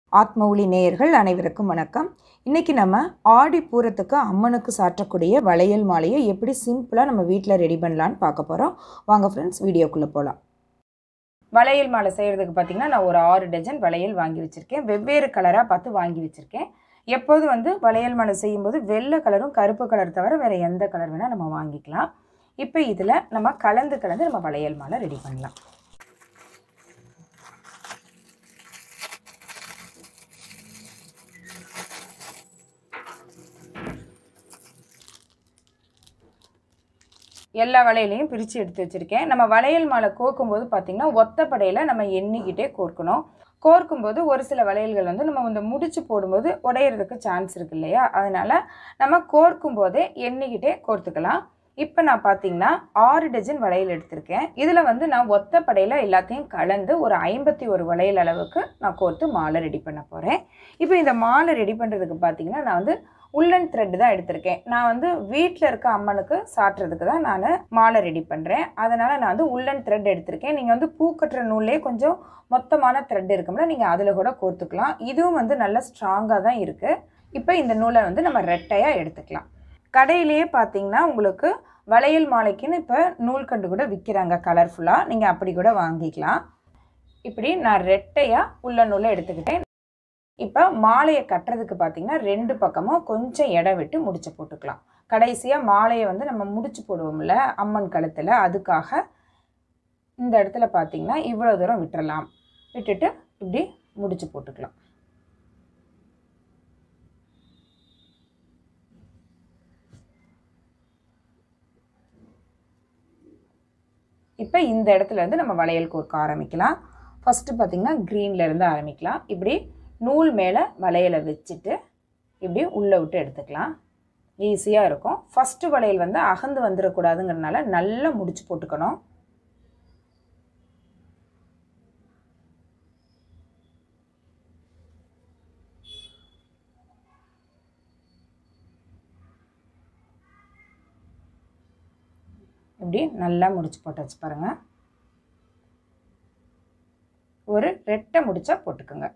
ஆத்ம ஒளி நேயர்கள் அனைவருக்கும் வணக்கம். இன்னைக்கு நம்ம ஆடி பூரத்துக்கு அம்மனுக்கு சாற்றக்கூடிய வளையல் மாலையை எப்படி சிம்பிளாக நம்ம வீட்டில் ரெடி பண்ணலான்னு பார்க்க போகிறோம். வாங்க ஃப்ரெண்ட்ஸ், வீடியோக்குள்ளே போகலாம். வளையல் மாலை செய்கிறதுக்கு பார்த்திங்கன்னா நான் ஒரு 6 டஜன் வளையல் வாங்கி வச்சுருக்கேன். வெவ்வேறு கலராக பார்த்து வாங்கி வச்சுருக்கேன். எப்போதும் வளையல் மாலை செய்யும்போது வெள்ளை கலரும் கருப்பு கலர் தவிர வேறு எந்த கலர் வேணால் நம்ம வாங்கிக்கலாம். இப்போ இதில் நம்ம கலந்து நம்ம வளையல் மாலை ரெடி பண்ணலாம். எல்லா வளையலையும் பிரித்து எடுத்து வச்சுருக்கேன். நம்ம வளையல் மாலை கோர்க்கும்போது பார்த்திங்கன்னா ஒத்தப்படையில் நம்ம எண்ணிக்கிட்டே கோர்க்கணும். கோர்க்கும்போது ஒரு சில வளையல்கள் நம்ம இந்த முடிச்சு போடும்போது உடையிறதுக்கு சான்ஸ் இருக்கு இல்லையா, அதனால் நம்ம கோர்க்கும் போதே எண்ணிக்கிட்டே கோர்த்துக்கலாம். இப்போ நான் பார்த்திங்கன்னா 6 டஜன் வளையல் எடுத்திருக்கேன். இதில் நான் ஒத்தப்படையில் எல்லாத்தையும் கலந்து ஒரு 51 வளையல் அளவுக்கு நான் கோர்த்து மாலை ரெடி பண்ண போகிறேன். இப்போ இந்த மாலை ரெடி பண்ணுறதுக்கு பார்த்திங்கன்னா நான் உள்ளன் த்ரெட் தான் எடுத்திருக்கேன். நான் வீட்டில் இருக்க அம்மனுக்கு சாட்டுறதுக்கு தான் நான் மாலை ரெடி பண்ணுறேன். அதனால் நான் உள்ளன் த்ரெட் எடுத்திருக்கேன். நீங்கள் பூ கட்டுற நூல்லே கொஞ்சம் மொத்தமான த்ரெட் இருக்கும்ல, நீங்கள் அதில் கூட கோர்த்துக்கலாம். இதுவும் நல்லா ஸ்ட்ராங்காக தான் இருக்குது. இப்போ இந்த நூலை நம்ம ரெட்டையாக எடுத்துக்கலாம். கடையிலேயே பார்த்தீங்கன்னா உங்களுக்கு வளையல் மாலைக்குன்னு இப்போ நூல் கண்டு கூட விற்கிறாங்க கலர்ஃபுல்லாக, நீங்கள் அப்படி கூட வாங்கிக்கலாம். இப்படி நான் ரெட்டையாக உள்ள நூலை எடுத்துக்கிட்டேன். இப்போ மாலையை கட்டுறதுக்கு பார்த்திங்கன்னா 2 பக்கமும் கொஞ்சம் இடம் விட்டு முடிச்சு போட்டுக்கலாம். கடைசியாக மாலையை நம்ம முடிச்சு போடுவோம்ல அம்மன் கழுத்தில், அதுக்காக இந்த இடத்துல பார்த்திங்கன்னா இவ்வளோ தூரம் விட்டுறலாம். விட்டுட்டு இப்படி முடிச்சு போட்டுக்கலாம். இப்போ இந்த இடத்துல நம்ம வளையல் கோர்க்க ஆரம்பிக்கலாம். ஃபஸ்ட்டு பார்த்திங்கன்னா க்ரீன்லேருந்து ஆரம்பிக்கலாம். இப்படி நூல் மேலே வளையலை வச்சுட்டு இப்படி உள்ளே விட்டு எடுத்துக்கலாம். ஈஸியாக இருக்கும். ஃபஸ்ட்டு வளையல் அகந்து வந்துடக்கூடாதுங்கிறதுனால நல்லா முடிச்சு போட்டுக்கணும். இப்படி நல்லா முடிச்சு போட்டாச்சு பாருங்கள். ஒரு ரெட்டை முடிச்சா போட்டுக்கோங்க.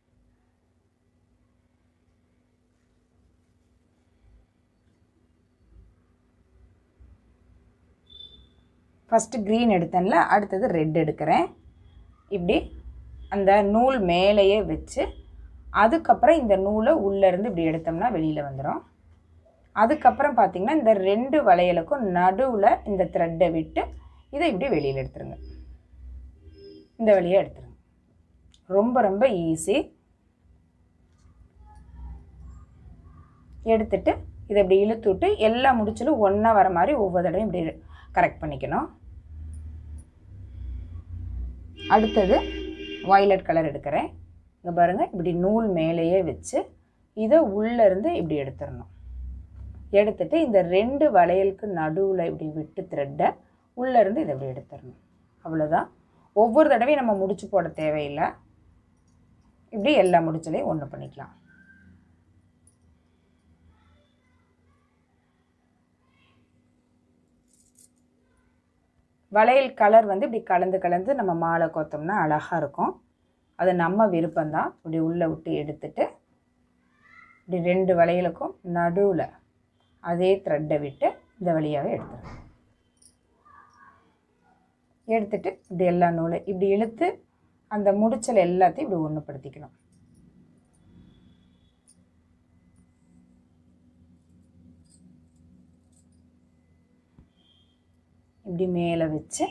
ஃபஸ்ட்டு க்ரீன் எடுத்தேன்ல, அடுத்தது ரெட் எடுக்கிறேன். இப்படி அந்த நூல் மேலேயே வச்சு அதுக்கப்புறம் இந்த நூலை உள்ளேருந்து இப்படி எடுத்தோம்னா வெளியில் வந்துடும். அதுக்கப்புறம் பார்த்திங்கன்னா இந்த 2 வளையலுக்கும் நடுவில் இந்த த்ரெட்டை விட்டு இதை இப்படி வெளியில் எடுத்துருங்க. இந்த வழியாக எடுத்துருங்க. ரொம்ப ரொம்ப ஈஸி. எடுத்துட்டு இதை இப்படி இழுத்து விட்டு எல்லா முடிச்சிலும் ஒன்றா வர மாதிரி ஒவ்வொரு தடவையும் இப்படி கரெக்ட் பண்ணிக்கணும். அடுத்தது வயலட் கலர் எடுக்கிறேன். இங்கே பாருங்கள், இப்படி நூல் மேலேயே வச்சு இதை உள்ளேருந்து இப்படி எடுத்துடணும். எடுத்துட்டு இந்த 2 வளையலுக்கு நடுவில் இப்படி விட்டு த்ரெட்டை உள்ளேருந்து இதை இப்படி எடுத்துடணும். அவ்வளோதான். ஒவ்வொரு தடவையும் நம்ம முடிச்சு போட தேவையில்லை. இப்படி எல்லா முடிச்சலையும் ஒன்று பண்ணிக்கலாம். வளையல் கலர் இப்படி கலந்து நம்ம மாலை கோத்தோம்னா அழகாக இருக்கும். அது நம்ம விருப்பம்தான். இப்படி உள்ளே விட்டு எடுத்துட்டு இப்படி 2 வளையலுக்கும் நடுவில் அதே த்ரெட்டை விட்டு இந்த வழியாகவே எடுத்துருங்க. எடுத்துட்டு இப்படி எல்லா நூலை இப்படி இழுத்து அந்த முடிச்சல் எல்லாத்தையும் இப்படி ஒன்றுபடுத்திக்கணும். இப்படி மேலே வச்சு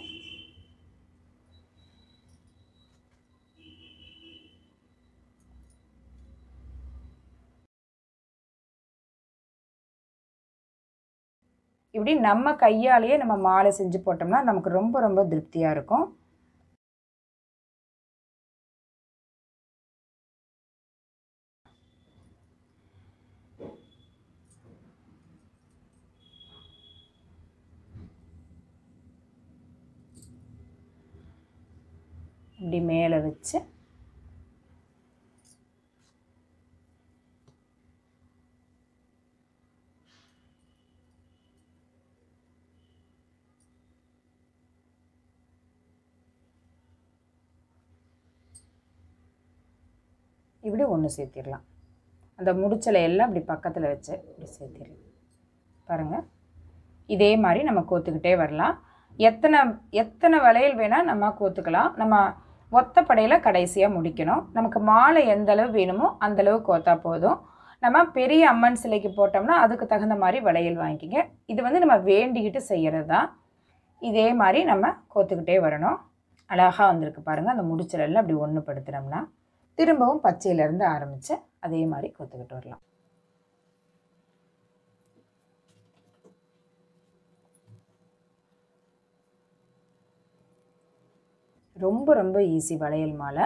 இப்படி நம்ம கையாலேயே நம்ம மாலை செஞ்சு போட்டோம்னா நமக்கு ரொம்ப ரொம்ப திருப்தியாக இருக்கும். இப்படி மேலே வச்சு இப்படி ஒன்று சேர்த்திடலாம். அந்த முடிச்சலை எல்லாம் இப்படி பக்கத்தில் வச்சு இப்படி சேர்த்திடலாம். பாருங்கள், இதே மாதிரி நம்ம கோத்துக்கிட்டே வரலாம். எத்தனை வளையல் வேணால் நம்ம கோத்துக்கலாம். நம்ம ஒத்தப்படையில் கடைசியாக முடிக்கணும். நமக்கு மாலை எந்த அளவு வேணுமோ அந்தளவு கோத்தா போதும். நம்ம பெரிய அம்மன் சிலைக்கு போட்டோம்னா அதுக்கு தகுந்த மாதிரி வளையல் வாங்கிக்கிங்க. இது வந்து நம்ம வேண்டிக்கிட்டு செய்கிறது தான். இதே மாதிரி நம்ம கோத்துக்கிட்டே வரணும். அழகாக வந்திருக்கு பாருங்கள். அந்த முடிச்சலெல்லாம் அப்படி ஒன்றுபடுத்தினோம்னா திரும்பவும் பச்சையிலேருந்து ஆரம்பித்து அதே மாதிரி கோத்துக்கிட்டு வரலாம். ரொம்ப ரொம்ப ஈஸி வளையல் மாலை.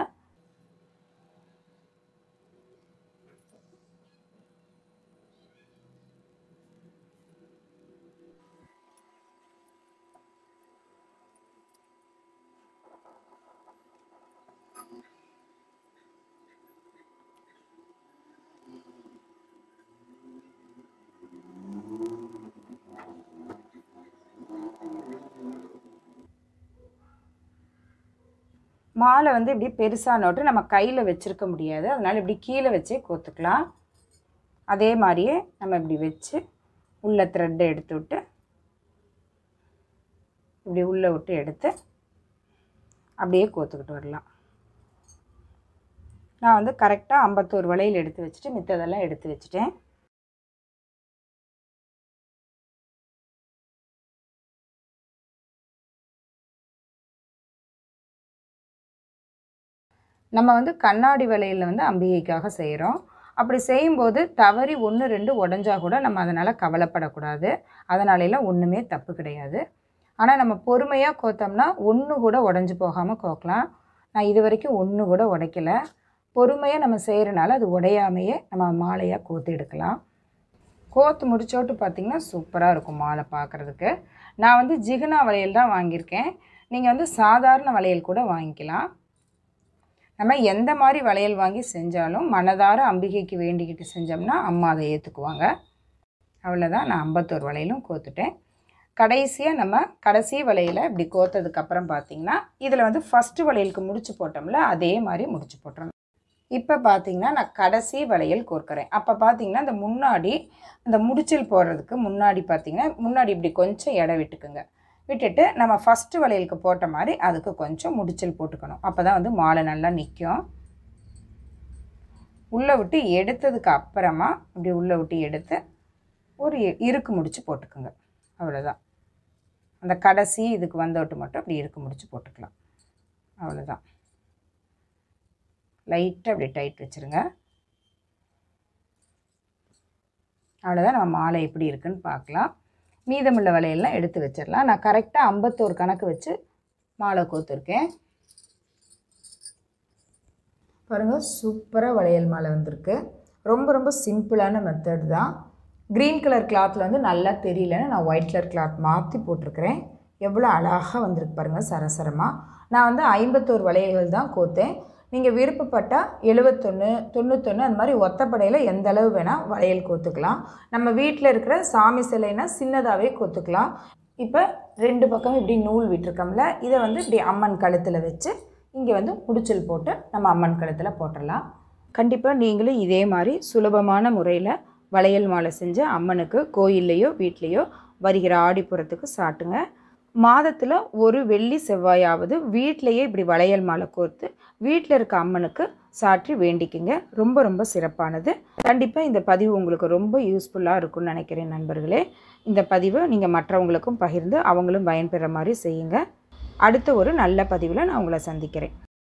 மாலை வந்து இப்படி பெருசாக நோட்டு நம்ம கையில் வச்சுருக்க முடியாது. அதனால் இப்படி கீழே வச்சே கோத்துக்கலாம். அதே மாதிரியே நம்ம இப்படி வச்சு உள்ள த்ரெட்டை எடுத்து விட்டு இப்படி உள்ளே விட்டு எடுத்து அப்படியே கோத்துக்கிட்டு வரலாம். நான் வந்து கரெக்டாக 51 வளையல் எடுத்து வச்சுட்டு மித்ததெல்லாம் எடுத்து வச்சுட்டேன். நம்ம வந்து கண்ணாடி வளையலில் வந்து அம்பிகைக்காக செய்கிறோம். அப்படி செய்யும்போது தவறி 1 2 உடஞ்சா கூட நம்ம அதனால் கவலைப்படக்கூடாது. அதனாலலாம் ஒன்றுமே தப்பு கிடையாது. ஆனால் நம்ம பொறுமையாக கோத்தோம்னா ஒன்று கூட உடஞ்சி போகாமல் கோக்கலாம். நான் இது வரைக்கும் ஒன்று கூட உடைக்கலை. பொறுமையாக நம்ம செய்கிறனால அது உடையாமையே நம்ம மாலையாக கோத்து எடுக்கலாம். கோத்து முடிச்சோட்டு பார்த்திங்கன்னா சூப்பராக இருக்கும் மாலை பார்க்குறதுக்கு. நான் வந்து ஜிகினா வளையல் தான் வாங்கியிருக்கேன். நீங்கள் வந்து சாதாரண வளையல் கூட வாங்கிக்கலாம். நம்ம எந்த மாதிரி வளையல் வாங்கி செஞ்சாலும் மனதார அம்பிகைக்கு வேண்டிக்கிட்டு செஞ்சோம்னா அம்மா அதை ஏற்றுக்குவாங்க. அவ்வளோதான். நான் 51 வளையலும் கோத்துட்டேன். கடைசியாக நம்ம கடைசி வளையலை இப்படி கோத்ததுக்கப்புறம் பார்த்திங்கன்னா இதில் வந்து ஃபஸ்ட்டு வளையலுக்கு முடிச்சு போட்டோம்ல அதே மாதிரி முடிச்சு போட்டுறணும். இப்போ பார்த்திங்கன்னா நான் கடைசி வளையல் கோர்க்குறேன். அப்போ பார்த்திங்கன்னா இந்த முன்னாடி இந்த முடிச்சல் போடுறதுக்கு முன்னாடி பார்த்திங்கன்னா முன்னாடி இப்படி கொஞ்சம் இடம் விட்டுக்குங்க. விட்டுட்டு நம்ம ஃபஸ்ட்டு வளையலுக்கு போட்ட மாதிரி அதுக்கு கொஞ்சம் முடிச்சல் போட்டுக்கணும். அப்போ தான் வந்து மாலை நல்லா நிற்கும். உள்ளே விட்டு எடுத்ததுக்கு அப்புறமா இப்படி உள்ளே விட்டு எடுத்து ஒரு இறுக்கு முடிச்சு போட்டுக்குங்க. அவ்வளோதான். அந்த கடைசி இதுக்கு வந்தோட்டு மட்டும் அப்படி இறுக்கு முடிச்சு போட்டுக்கலாம். அவ்வளோதான். லைட்டாக அப்படி டைட் வச்சுருங்க. அவ்வளோதான். நம்ம மாலை எப்படி இருக்குன்னு பார்க்கலாம். மீதமுள்ள வளையல்லாம் எடுத்து வச்சிடலாம். நான் கரெக்டாக 51 கணக்கு வச்சு மாலை கோத்துருக்கேன். பாருங்கள், சூப்பராக வளையல் மாலை வந்திருக்கு. ரொம்ப ரொம்ப சிம்பிளான மெத்தட் தான். க்ரீன் கலர் கிளாத்தில் வந்து நல்லா தெரியலன்னு நான் ஒயிட் கலர் கிளாத் மாற்றி போட்டிருக்கிறேன். எவ்வளோ அழகாக வந்திருக்கு பாருங்கள் சரசரமாக. நான் வந்து 51 வளையல்கள் தான் கோத்தேன். நீங்கள் விருப்பப்பட்டால் 71 91 அந்த மாதிரி ஒத்தப்படையில் எந்த அளவு வேணால் வளையல் கோத்துக்கலாம். நம்ம வீட்டில் இருக்கிற சாமி சிலைனா சின்னதாகவே கோத்துக்கலாம். இப்போ 2 பக்கம் இப்படி நூல் விட்டுருக்கோம்ல, இதை வந்து இப்படி அம்மன் கழுத்தில் வச்சு இங்கே வந்து முடிச்சல் போட்டு நம்ம அம்மன் கழுத்தில் போட்டுடலாம். கண்டிப்பாக நீங்களும் இதே மாதிரி சுலபமான முறையில் வளையல் மாலை செஞ்சு அம்மனுக்கு கோயில்லையோ வீட்லேயோ வருகிற ஆடிப்புறத்துக்கு சாட்டுங்க. மாதத்தில் ஒரு வெள்ளி செவ்வாயாவது வீட்டிலையே இப்படி வளையல் மாலை கோர்த்து வீட்டில் இருக்க அம்மனுக்கு சாற்றி வேண்டிக்குங்க. ரொம்ப ரொம்ப சிறப்பானது. கண்டிப்பாக இந்த பதிவு உங்களுக்கு ரொம்ப யூஸ்ஃபுல்லாக இருக்கும்னு நினைக்கிறேன் நண்பர்களே. இந்த பதிவை நீங்கள் மற்றவங்களுக்கும் பகிர்ந்து அவங்களும் பயன்பெற மாதிரி செய்யுங்க. அடுத்த ஒரு நல்ல பதிவில் நான் உங்களை சந்திக்கிறேன்.